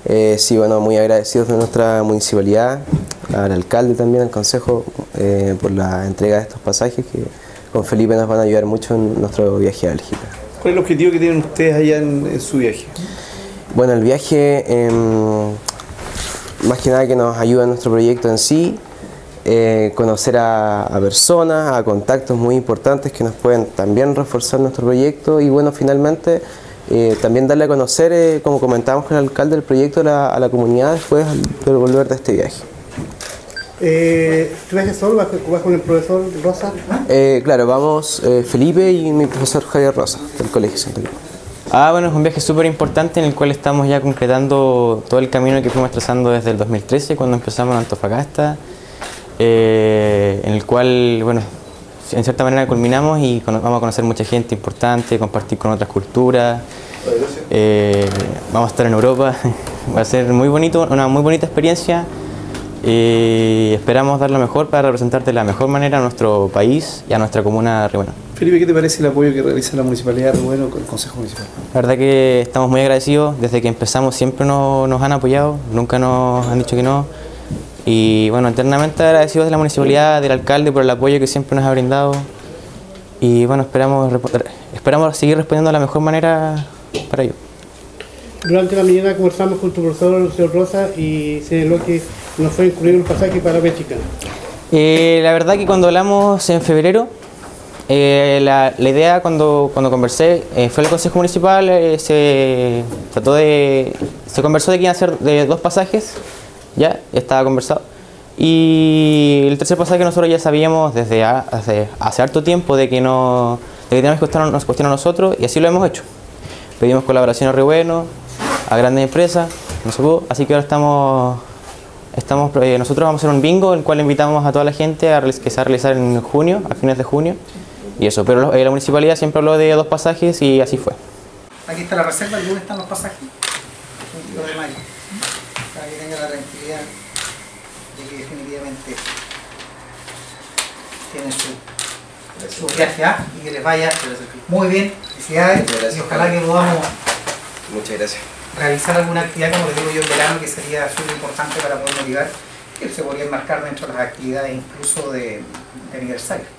Sí, bueno, muy agradecidos de nuestra municipalidad, al alcalde también, al consejo, por la entrega de estos pasajes que con Felipe nos van a ayudar mucho en nuestro viaje a Bélgica. ¿Cuál es el objetivo que tienen ustedes allá en su viaje? Bueno, el viaje, más que nada que nos ayuda en nuestro proyecto en sí, conocer a personas, a contactos muy importantes que nos pueden también reforzar nuestro proyecto y bueno, finalmente también darle a conocer, como comentábamos con el alcalde, el proyecto a la comunidad después de volver de este viaje. ¿Tú viajas solo? ¿Vas con el profesor Rosa? Claro, vamos Felipe y mi profesor Javier Rosa, del Colegio Santa Cruz. Bueno, es un viaje súper importante en el cual estamos ya concretando todo el camino que fuimos trazando desde el 2013, cuando empezamos en Antofagasta, en el cual, bueno, en cierta manera culminamos y vamos a conocer mucha gente importante, compartir con otras culturas, vamos a estar en Europa, va a ser muy bonito, una muy bonita experiencia y esperamos dar lo mejor para representar de la mejor manera a nuestro país y a nuestra comuna de Revueno. Felipe, ¿qué te parece el apoyo que realiza la Municipalidad de Revueno con el Consejo Municipal? La verdad que estamos muy agradecidos, desde que empezamos siempre nos han apoyado, nunca nos han dicho que no. Y bueno, eternamente agradecidos de la municipalidad, del alcalde por el apoyo que siempre nos ha brindado. Y bueno, esperamos seguir respondiendo de la mejor manera para ello. Durante la mañana conversamos con tu profesor, el señor Rosa, y señaló que nos fue incluido un pasaje para Bélgica. La verdad que cuando hablamos en febrero, la idea cuando conversé fue el Consejo Municipal, se conversó de que iban a ser de 2 pasajes. Ya estaba conversado. Y el tercer pasaje nosotros ya sabíamos desde hace harto tiempo de que teníamos que costarnos a nosotros y así lo hemos hecho. Pedimos colaboración a Revueno, a grandes empresas, no se pudo, así que ahora nosotros vamos a hacer un bingo en el cual invitamos a toda la gente que se va a realizar en junio, a fines de junio. Y eso, pero la municipalidad siempre habló de 2 pasajes y así fue. Aquí está la reserva, ¿dónde están los pasajes? 22 de mayo. Para que tenga la tranquilidad de que definitivamente tienen su viaje y que les vaya muy bien. Felicidades y ojalá que podamos realizar alguna actividad, como les digo yo, en verano, que sería súper importante para poder motivar, que se podría enmarcar dentro de las actividades incluso de aniversario.